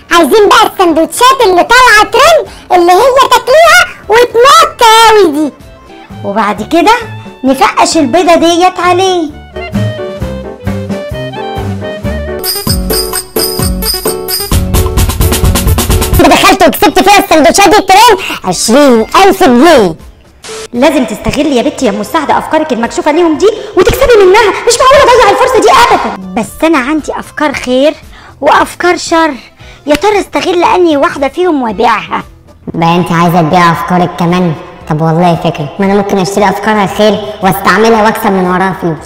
عايزين بقى السندوتشات اللي طالعه ترند، اللي هي تاكليها وتموت قوي دي. وبعد كده نفقش البيضه ديت عليه. دخلت وكسبت فيها السندوتشات دي الترند 20,000 جنيه. لازم تستغلي يا بنتي يا مساعده افكارك المكشوفه ليهم دي وتكسبي منها، مش معقوله اضيع الفرصه دي ابدا. بس انا عندي افكار خير وافكار شر، يا ترى استغل انهي واحده فيهم وابيعها؟ بقى انت عايزه تبيع افكارك كمان؟ طب والله فكره، ما انا ممكن اشتري افكارها خير واستعملها واكسب من وراها فلوس.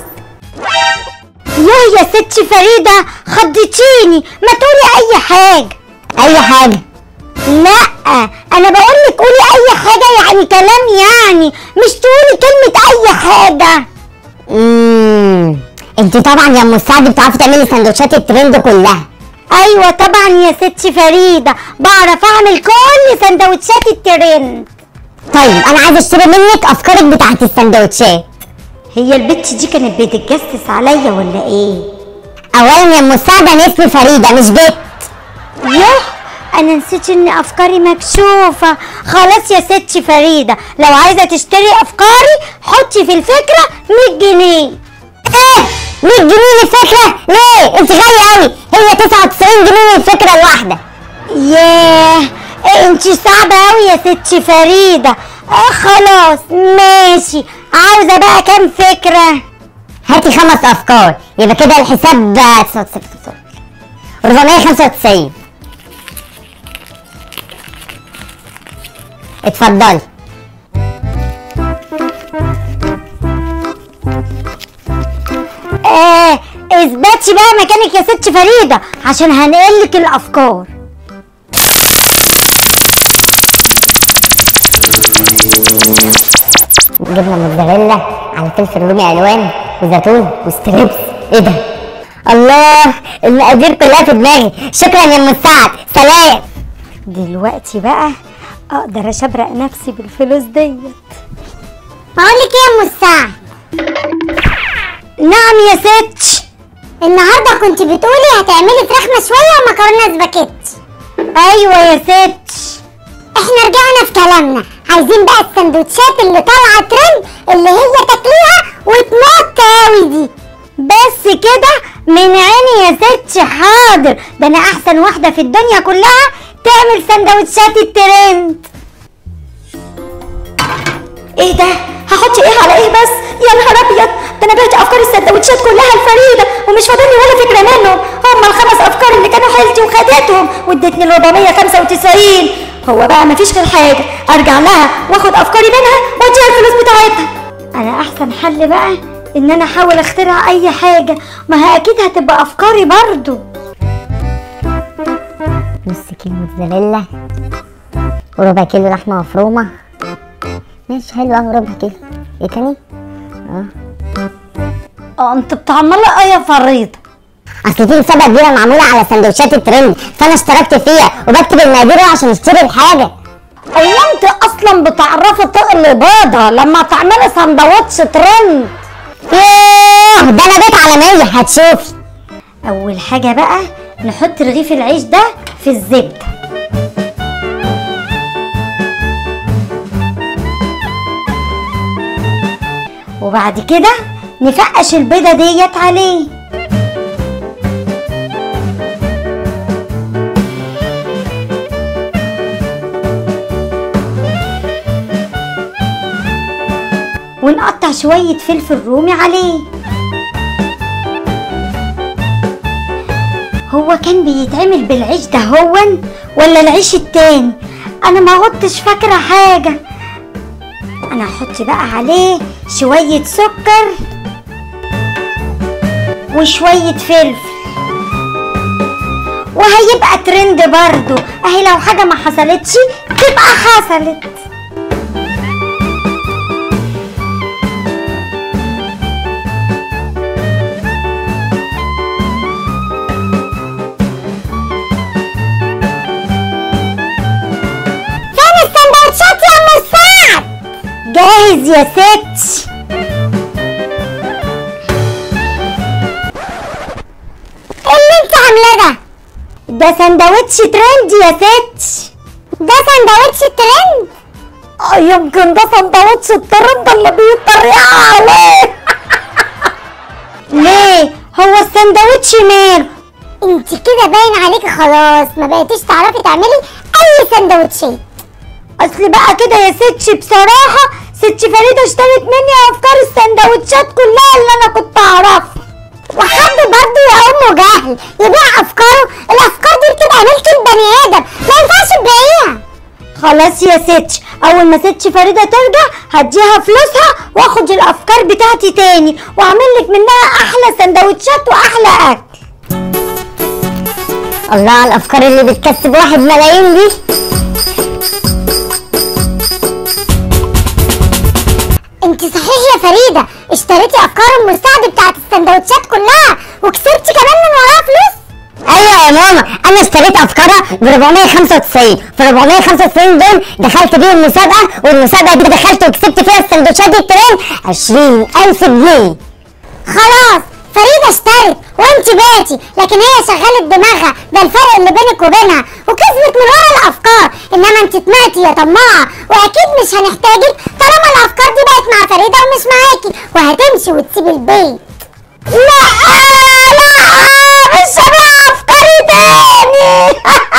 يا ست فريده خضتيني، ما تقولي اي حاجه. اي حاجه؟ لا انا بقول لك قولي اي حاجه، يعني كلام، يعني مش تقولي كلمه اي حاجه. انت طبعا يا مساعده بتعرفي تعملي سندوتشات الترند كلها. ايوه طبعا يا ست فريده، بعرف اعمل كل سندوتشات الترند. طيب انا عايزه اشتري منك افكارك بتاعت السندوتشات. هي البت دي كانت بتتجسس عليا ولا ايه؟ اولا يا مساعده انا اسمي فريده مش بت. انا نسيت ان افكاري مكشوفه. خلاص يا ست فريده، لو عايزه تشتري افكاري حطي في الفكره 100 جنيه. ايه 100 جنيه الفكره؟ ليه؟ انت غاليه قوي، هي 99 جنيه الفكره الواحده. ياه انت صعبه قوي يا ست فريده. خلاص ماشي، عاوزه بقى كام فكره؟ هاتي 5 افكار، يبقى كده الحساب 495. اتفضلي. اثبتي بقى مكانك يا ست فريده عشان هنقلك الافكار. جبنه موتزاريلا على فلفل رومي الوان وزيتون وستريبس. ايه ده؟ الله، المقادير كلها في دماغي. شكرا يا مساعد، سلام. دلوقتي بقى اقدر اشبرق نفسي بالفلوس ديت. بقولك ايه يا مساعد؟ نعم يا ست. النهارده كنت بتقولي هتعملي فراخ مشويه ومكرونه سباكيتي. ايوه يا ست. احنا رجعنا في كلامنا، عايزين بقى السندوتشات اللي طالعه ترند، اللي هي تاكليها وتموت قوي دي. بس كده؟ من عيني يا ست، حاضر. ده انا احسن واحده في الدنيا كلها تعمل سندوتشات الترند. ايه ده؟ هحط ايه على ايه بس؟ يا نهار ابيض، ده انا بعت افكار السندوتشات كلها لفريده ومش فاضل لي ولا فكره منهم. هم ال5 افكار اللي كانوا حيلتي وخدتهم وادتني ال 495. هو بقى مفيش غير حاجه، ارجع لها واخد افكاري منها واديها الفلوس بتاعتها. انا احسن حل بقى ان انا احاول اخترع اي حاجه، ما هي اكيد هتبقى افكاري برضو. نص كيلو موتزاريلا وربع كيلو لحمه مفرومه. ماشي حلو اهو، ربع كيلو. ايه تاني؟ انت بتعملها ايه يا فريده؟ اصل في مسابقه كبيره معموله على سندوتشات الترند، فانا اشتركت فيها وبكتب المقادير عشان اشتري الحاجه. هو انت اصلا بتعرفي تقلي بيضه لما تعملي سندوتش ترند؟ يوه، ده انا بيت عالميه هتشوفي. اول حاجه بقى نحط رغيف العيش ده في الزبده. وبعد كده نفقش البيضه ديت عليه. ونقطع شويه فلفل رومي عليه. هو كان بيتعمل بالعيش ده هون ولا العيش التاني؟ انا ما عدتش فاكره حاجه. انا هحط بقى عليه شويه سكر وشويه فلفل وهيبقى ترند برضو. اهي لو حاجه ما حصلتش تبقى حصلت. جاهز يا ست. ايه اللي انت عاملاه ده؟ ده سندوتش ترند يا ست. ده سندوتش ترند؟ يمكن ده سندوتش الترند اللي بيتريقوا عليه. ليه؟ هو السندوتش ماله؟ انت كده باين عليكي خلاص ما بقيتيش تعرفي تعملي اي سندوتشات. اصل بقى كده يا ستش بصراحة ست فريدة اشترت مني افكار السندوتشات كلها اللي انا كنت اعرفها. وحد برضه يا امه جهل يبيع افكاره؟ الافكار دي بتبقى ملك البني ادم، ما ينفعش تبيعيها. خلاص يا ستش، اول ما ستش فريدة ترجع هديها فلوسها واخد الافكار بتاعتي تاني واعمل لك منها احلى سندوتشات واحلى اكل. الله على الافكار اللي بتكسب واحد ملايين دي. انت صحيح يا فريدة اشتريتي افكار المساعدة بتاعت السندوتشات كلها وكسبتي كمان من وراها فلوس؟ ايوه يا ماما، انا اشتريت افكارها ب 495، ف 495 دول دخلت بيهم مسابقة، والمسابقة دي دخلت وكسبت فيها السندوتشات دي الترند 20,000 جنيه. خلاص فريدة اشترت وانت بعتي، لكن هي شغلت دماغها، ده الفرق اللي بينك وبينها، وكسبت من ورا الافكار. انما انت طمعتي يا طماعة، واكيد مش هنحتاجك طالما الافكار دي بقت مع فريدة ومش معاكي، وهتمشي وتسيبي البيت. لا مش هبيع افكاري تاني.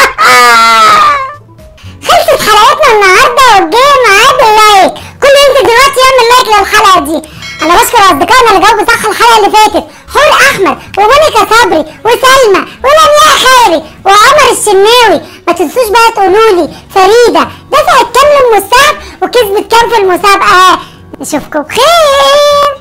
خلصت حلقتنا النهارده وجايه معاه باللايك، كل انت دلوقتي يعمل لايك للحلقه دي. انا بشكر اصدقائنا اللي جاوبوا صح الحلقه اللي فاتت، حور احمد ومونيكا صبري وسلمى ولمياء خيري وعمر الشناوي. ما تنسوش بقى تقولوا لي فريده دفعت كام للمسابقه وكسبت كام في المسابقه. نشوفكم بخير.